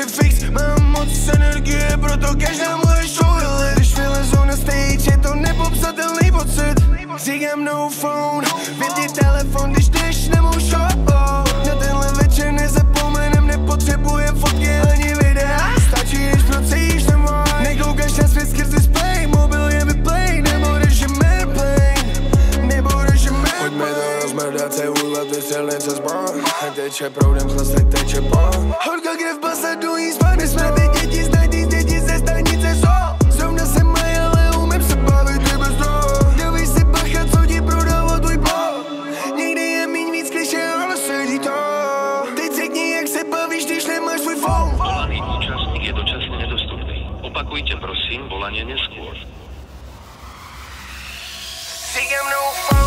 fix. Mám moc energie, proto každá moje show je lit. Když vylezou na stage, je to nepopsatelný pocit. Říkám no phone, vypni telefon, když jdeš na mou show. Na tenhle večer nezapomenem, nepotřebujem fotky ani videa. Stačí, když procíš na můj. Nekoukáš na svět skrz display, mobil je vyplay. Nebudeš airplane, nebudeš airplane. Pojďme to rozmrdat, se udělat vystřelnice zbor. Ať teče proudem, zase teče pán. Horka krev, basa, dují spady. Jsme ty děti, znaj ty děti ze stanice jsou. Zrovna se mají, ale umím se bavit i bez toho. Dávej si bacha, co ti prodává tvůj blog. Někdy je míň víc klišé, ale sedí to. Teď řekni, jak se bavíš, když nemáš svůj phone. Volaný účastník je dočasne nedostupný. Opakujte prosím volanie neskôr. Říkám no phone.